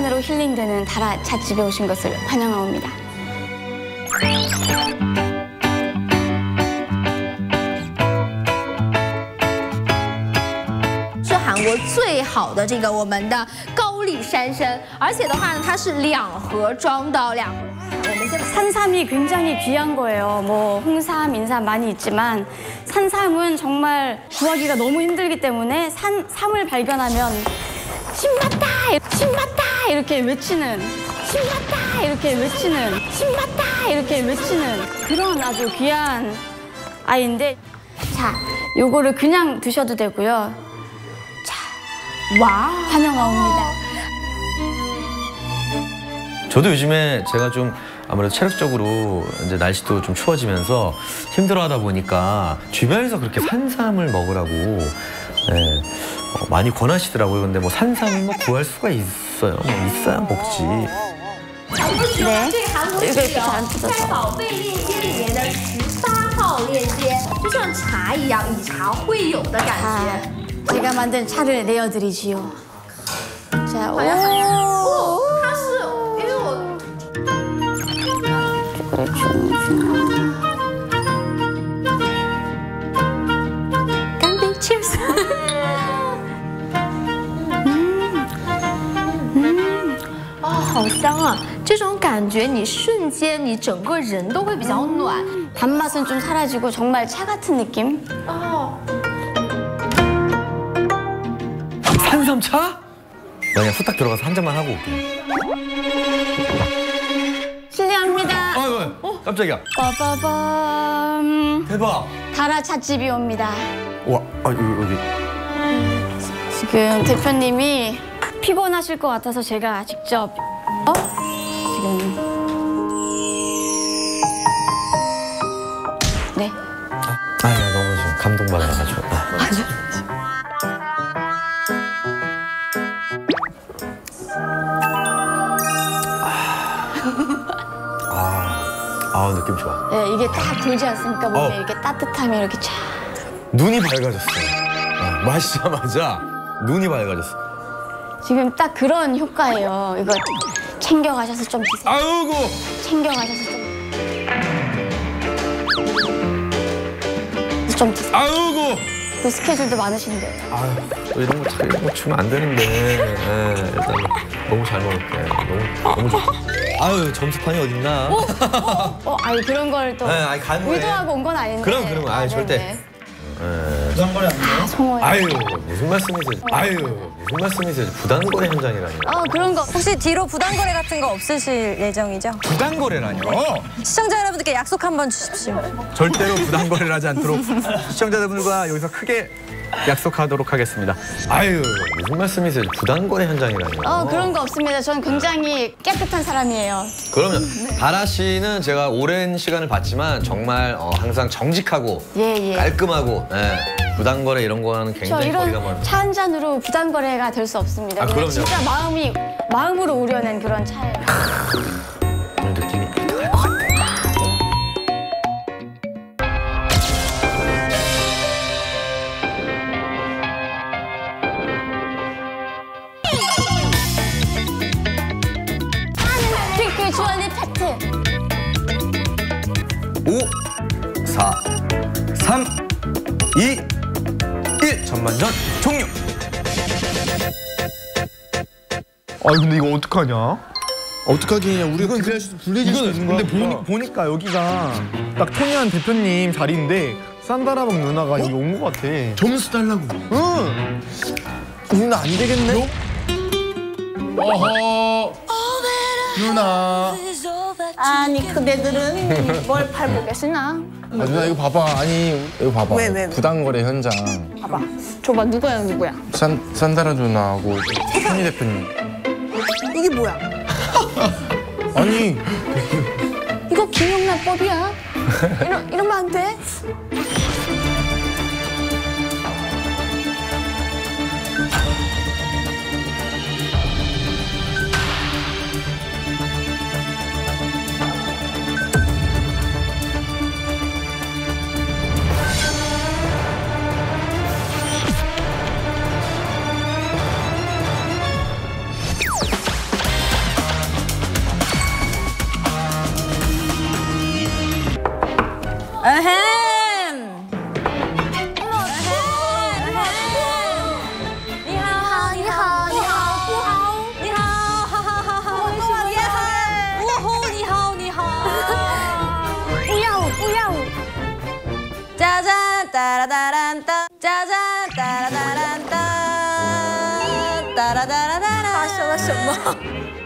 시간으로 힐링되는 다라 찻집에 오신 것을 환영합니다. 是韩国最好的这个我们的高丽山参，而且的话呢，它是2盒装的2盒。 산삼이 굉장히 귀한 거예요. 뭐 홍삼, 인삼 많이 있지만 산삼은 정말 구하기가 너무 힘들기 때문에 삼을 발견하면 신맛다! 신맛다! 이렇게 외치는 신맛다! 이렇게 외치는 신맛다! 이렇게 외치는 그런 아주 귀한 아이인데 자, 요거를 그냥 드셔도 되고요. 자, 와, 환영합니다. 저도 요즘에 제가 좀 아무래도 체력적으로 이제 날씨도 좀 추워지면서 힘들어하다 보니까 주변에서 그렇게 산삼을 먹으라고 많이 권하시더라고요. 근데 뭐 산삼을 뭐 구할 수가 있어요. 있어야 먹지. 네, 이렇게 잘 뜯어서. 宝贝链接里面的18号链接，就像茶一样，以茶会友的感觉。 제가 만든 차를 내어드리지요. 자, 오. 它是因为我。 干杯 ，Cheers！ 啊，好香啊！这种感觉，你瞬间你整个人都会比较暖。 단맛은 좀 사라지고 정말 차 같은 느낌? 산삼차? 그냥 후딱 들어가서 한 잔만 하고 올게. 실례합니다. 깜짝이야. 빠바밤. 대박. 다라 찻집이 옵니다. 와, 여기. 지금 대표님이 피곤하실 것 같아서 제가 직접 지금 네. 너무 좀 감동받아가지고. 느낌 좋아. 네, 이게 딱 돌지 않습니까? 몸에 이렇게 따뜻함이 이렇게 쫙. 눈이 밝아졌어. 마시자마자 눈이 밝아졌어. 지금 딱 그런 효과예요. 이거 챙겨가셔서 좀 드세요. 아이고. 챙겨가셔서 좀 드세요. 아이고. 또 스케줄도 많으신데. 이런 거 주면 안 되는데. 일단 너무 잘 먹을게. 너무 좋다. 점수판이 어딨나? 그런 걸 또 의도하고 온 건 아닌데. 그럼, 절대. 부담거래 안 돼요? 송어요. 무슨 말씀이세요? 부당거래 현장이라니. 그런 거. 혹시 뒤로 부당거래 같은 거 없으실 예정이죠? 부당거래라뇨? 시청자 여러분들께 약속 한번 주십시오. 절대로 부당거래를 하지 않도록 시청자분들과 여기서 크게 약속하도록 하겠습니다. 무슨 말씀이세요? 부당거래 현장이라뇨. 그런 거 없습니다. 저는 굉장히 깨끗한 사람이에요. 그럼요. 다라 씨는 제가 오랜 시간을 봤지만 정말 항상 정직하고 깔끔하고 부당거래 이런 거는 굉장히 거리가 멀어요. 차 한 잔으로 부당거래가 될 수 없습니다. 그럼요. 진짜 마음으로 우려낸 그런 차예요. 오늘 느낌이 이렇게 갈 것 같아. 핑크 주얼리 팩트. 5, 4, 3, 2, 1. 전반전 종료. 근데 이거 어떡하냐? 어떡하긴 우리가 불리질 수 있는 거야. 근데 보니까 여기가 딱 토니한 대표님 자리인데 산다라방 누나가 여기 온 거 같아. 점수 달라고. 응. 누나 안 되겠네? 어허. 누나. 아니 그대들은 뭘 팔보겠으나? 누나 이거 봐봐. 이거 봐봐. 왜? 부당거래 현장. 봐봐. 줘봐. 누구야? 산다라 누나하고 토니 대표님. 이게 뭐야? 아니. 이거 김영란법이야. 이러면 안 돼. 에헴. 짜잔 따라다란따 짜잔 따라다란따 따라다라다라 发生了什么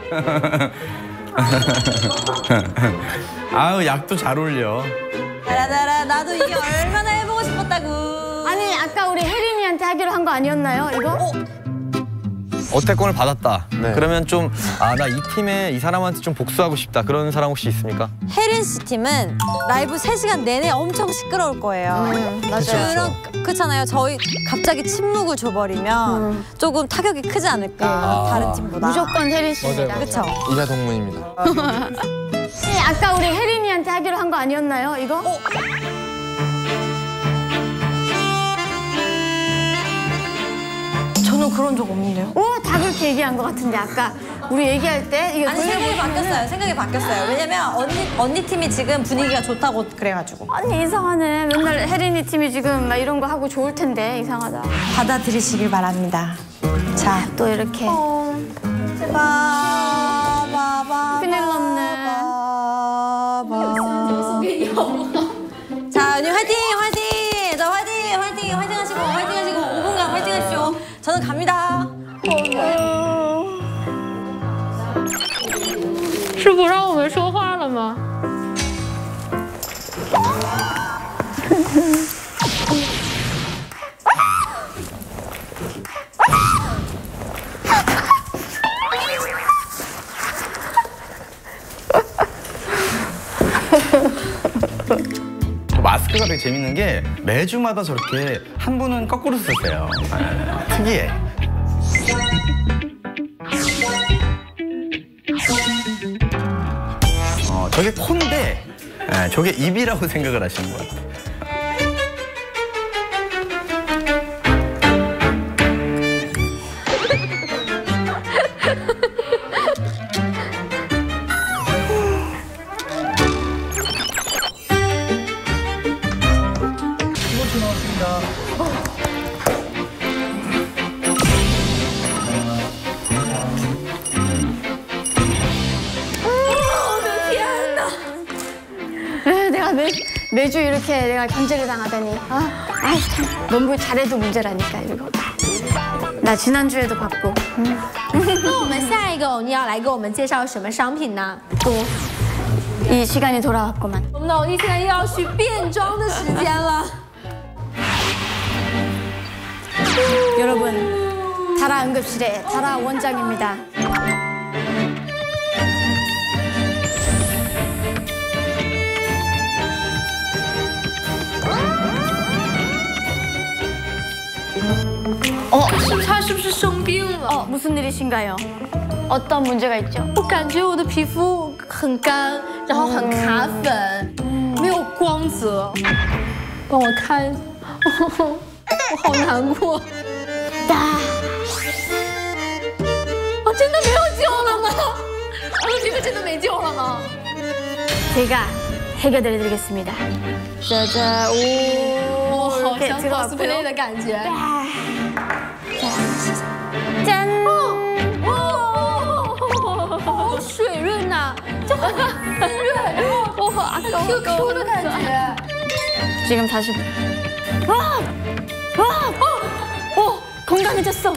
아우 약도 잘 어울려. 따라다라 나도 이게 얼마나 해보고 싶었다고. 아니 아까 우리 혜린이한테 하기로 한 거 아니었나요? 이거? 어택권을 받았다. 네. 그러면 좀 아 나 이 팀에 이 사람한테 좀 복수하고 싶다. 그런 사람 혹시 있습니까? 혜린 씨 팀은 라이브 3시간 내내 엄청 시끄러울 거예요. 맞아요. 그렇잖아요. 저희 갑자기 침묵을 줘버리면 조금 타격이 크지 않을까. 다른 팀보다. 무조건 혜린 씨입니다. 그렇죠. 이하 동문입니다. 네, 아까 우리 혜린이한테 하기로 한 거 아니었나요? 이거? 저는 그런 적 없는데요. 오, 다 그렇게 얘기한 것 같은데 아까 우리 얘기할 때 이거 아니 생각이 바뀌었어요. 생각이 바뀌었어요. 왜냐면 언니 팀이 지금 분위기가 좋다고 그래가지고. 아니 이상하네. 맨날 혜린이 팀이 지금 막 이런 거 하고 좋을 텐데 이상하다. 받아들이시길 바랍니다. 자, 또 이렇게 바바바. 큰일 났네. 자, 언니 화이팅, 화이팅. 자, 화이팅, 화이팅, 화이팅 하시고, 화이팅 하시고, 5분간 화이팅 하십시오. 저는 갑니다. 是不让我们说话了吗？ 마스크가 되게 재밌는 게 매주마다 저렇게 한 분은 거꾸로 쓰세요. 특이해. 저게 코인데 저게 입이라고 생각을 하시는 것 같아요. 내가 매주 이렇게 내가 견제를 당하다니. 아이 참 너무 잘해도 문제라니까 이거. 나 지난주에도 받고. 那我们下一个欧尼要来给我们介绍什么商品呢？ 또 이 시간이 돌아왔구만. 我们的欧尼现在又要去变装的时间了。 여러분, 다라 응급실의 다라 원장입니다. 어, 他是不是生病了？ 무슨 일이신가요? 어떤 문제가 있죠? 我感觉我的皮肤很干，然后很卡粉，没有光泽。帮我看，我好难过。哦，真的没有救了吗？我的皮肤真的没救了吗？ 제가 해결해드리겠습니다. 짜자, 오, 我好 이렇게 像 들어갔고요. cosplay 的感觉。 짠! 好水润呐，就很滋润，然后很 QQ 的感觉。 지금 다시. 건강해졌어.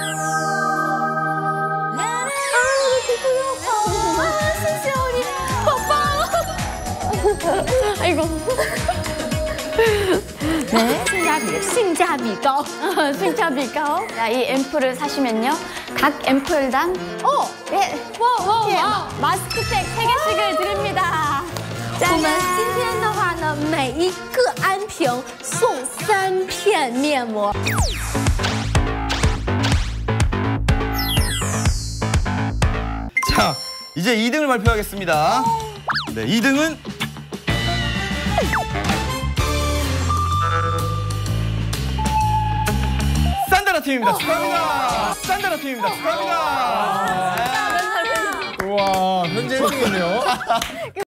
谢谢欧尼，好棒！ 아이고. 네. 性价比高。 性价比高. 자, 이 앰플을 사시면요. 각 앰플당 예, 마스크팩 3개씩을 드립니다. 我们今天的话呢，每一个安瓶送3片面膜。 자, 이제 2등을 발표하겠습니다. 네, 2등은 산다라 팀입니다. 축하합니다. 산다라 팀입니다. 축하합니다. 우와, 현재 1등이네요.